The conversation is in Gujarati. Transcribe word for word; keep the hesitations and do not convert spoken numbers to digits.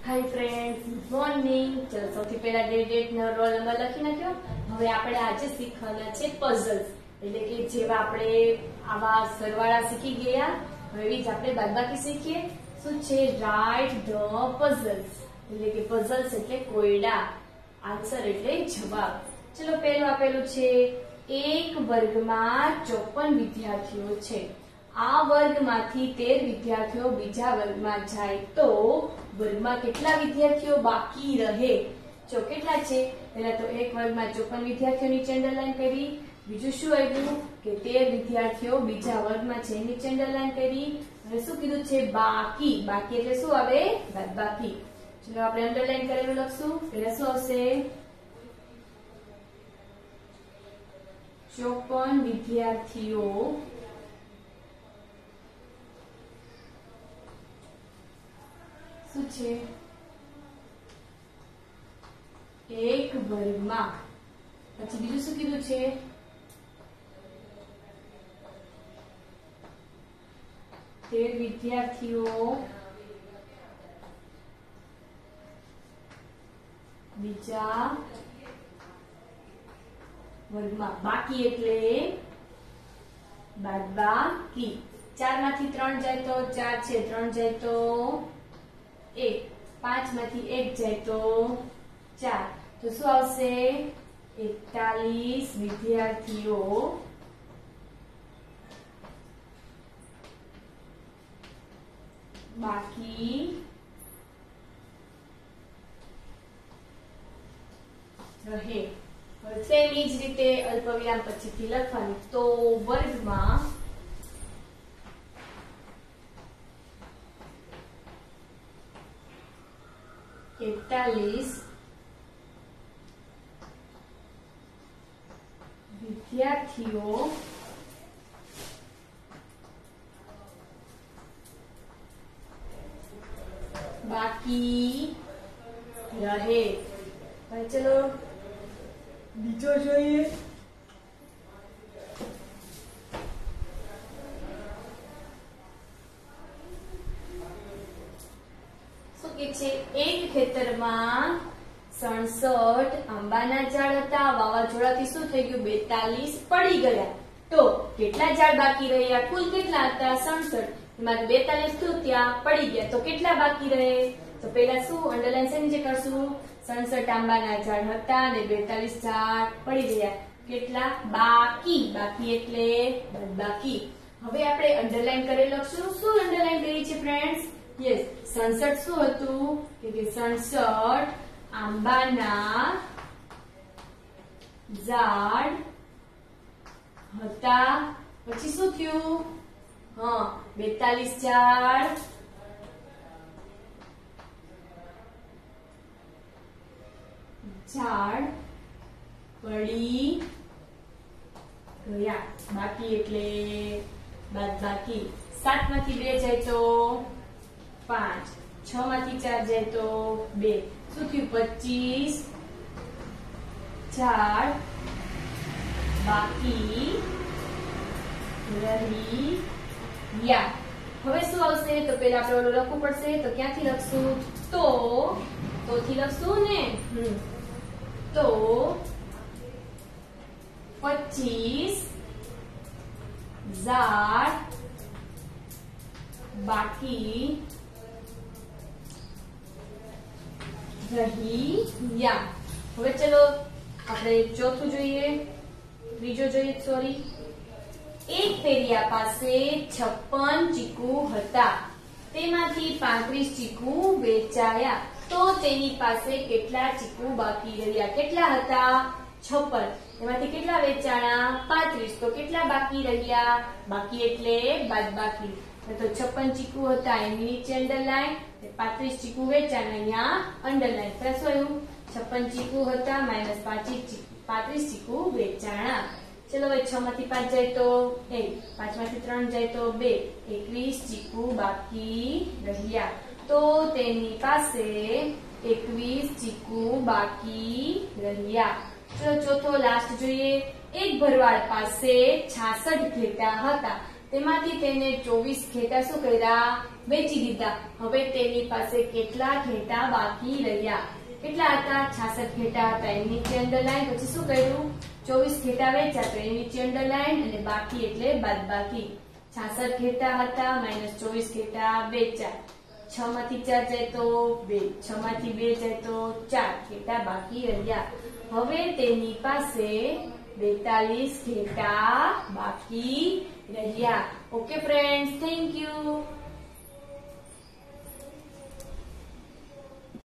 Hi friends, good morning. चलो સૌથી પહેલા ડેટ ડેટ નો રોલ નંબર લખી નાખ્યો। હવે આપણે આજે શીખવાના છે પઝલ્સ, એટલે કે જેવા આપણે આવા સરવાળા શીખી ગયા, હવે જ આપણે બાદબાકી શીખીએ। શું છે? રાઇટ ધ પઝલ્સ, એટલે કે પઝલ્સ એટલે કોયડા, આન્સર એટલે જવાબ। ચલો પહેલું આપેલું છે એક વર્ગમાં ચોપન વિદ્યાર્થીઓ છે। આ વર્ગમાંથી તેર વિદ્યાર્થીઓ બીજા વર્ગમાં જાય તો વર્ગમાં કેટલા વિદ્યાર્થીઓ બાકી રહે? જો કેટલા છે? પહેલા તો એક વર્ગમાં ચોપન વિદ્યાર્થીઓ નીચે અંડરલાઈન કરી, બીજું શું આવ્યું કે તેર વિદ્યાર્થીઓ બીજા વર્ગમાં છે નીચે અંડરલાઈન કરી, અને શું કીધું છે? બાકી। બાકી એટલે શું આવે? બાદબાકી। ચલો આપણે અંડરલાઈન કરેલું લખશું। પહેલા શું આવશે? ચોપન વિદ્યાર્થીઓ શું છે? એક વર્ગમાં। પછી બીજું શું કીધું છે? તેર વિદ્યાર્થીઓ બીજા વર્ગમાં। બાકી એટલે બાદબાકી। ચાર માંથી ત્રણ જાય તો ચાર છે, ત્રણ જાય તો એક, પાંચ માંથી એક જાય તો ચાર, તો શું આવશે? એકતાલીસ વિદ્યાર્થીઓ બાકી રહે। હવે સેમ એ જ રીતે અલ્પવિરામ પછીથી લખવાનું। તો વર્ગમાં એકતાલીસ વિદ્યાર્થીઓ બાકી રહે। હવે ચલો બીજો જોઈએ। એક ખેતરમાં સડસઠ આંબાના ઝાડ હતા, વાવાઝોડાથી શું થઈ ગયું? બેતાલીસ પડી ગયા, તો કેટલા ઝાડ બાકી રહ્યા? કુલ કેટલા હતા? સડસઠ, એમાંથી બેતાલીસ શું ત્યાં પડી ગયા, તો કેટલા બાકી રહે? તો પહેલા શું અંડરલાઈન છે નીચે કરશું? સડસઠ આંબાના ઝાડ હતા અને બેતાલીસ ઝાડ પડી ગયા, કેટલા? બાકી। બાકી એટલે બાદબાકી। હવે આપણે અંડરલાઈન કરી લખશું। શું અંડરલાઈન કરી છે ફ્રેન્ડ્સ? યસ, સડસઠ શું હતું કે સડસઠ આંબાના ઝાડ હતા, પછી શું થયું? હા, બેતાલીસ ઝાડ ઝાડ પડી ગયા, બાકી એટલે બાદબાકી। સાત માંથી બે જાય તો પાંચ, છ માંથી ચાર જાય તો બે, શું થયું? પચીસ ઝાડ બાકી રહી ગયા। હવે શું આવશે? તો પેલા આપણે ઓલું લખવું પડશે, તો ક્યાંથી લખશું? તો તો થી લખશું ને? હમ તો પચીસ ઝાડ બાકી રહી ગયા। હવે ચલો આપણે ચોથું જોઈએ, ત્રીજો જોઈએ, સોરી। એક ફેરિયા પાસે છપ્પન ચીકુ હતા, તેમાંથી પાંત્રીસ ચીકુ વેચાયા, તો તેની પાસે કેટલા ચીકુ બાકી રહ્યા? કેટલા હતા? છપ્પન, એમાંથી કેટલા વેચાણા? પાંત્રીસ, તો કેટલા બાકી રહ્યા? બાકી એટલે બાદબાકી। તો છપ્પન ચીકુ હતા એની નીચે અંડરલાઈન, પાંત્રીસ ચીકુ વેચાણા અહીંયા અંડરલાઈન। શું આવ્યું? છપ્પન ચીકુ હતા માઇનસ પાંત્રીસ ચીકુ વેચાણા। ચલો હવે છ માંથી પાંચ જાય તો એક, પાંચ માંથી ત્રણ જાય તો બે, એકવીસ ચીકુ બાકી રહ્યા, તો તેની પાસે એકવીસ ચીકુ બાકી રહ્યા। ચલો ચોથો લાસ્ટ જોઈએ। એક ભરવાડ પાસે છાસઠ ઘેટા હતા, તેમાંથી તેને ચોવીસ ઘેટા શું કર્યા? વેચી દીધા. હવે તેની પાસે કેટલા ઘેટા બાકી રહ્યા? કેટલા હતા? છાસઠ ઘેટા હતા. એની નીચે અંડરલાઈન. પછી શું કર્યું? ચોવીસ ઘેટા વેચ્યા તો એની નીચે અંડરલાઈન અને બાકી એટલે બાદબાકી. છાસઠ ઘેટા હતા માઇનસ ચોવીસ ઘેટા વેચ્યા. છ માંથી ચાર જાય તો બે, છ માંથી બે જાય તો ચાર ઘેટા બાકી રહ્યા. હવે તેની પાસે બેતાલીસ ઘેટા બાકી રહ્યા. Okay friends, thank you.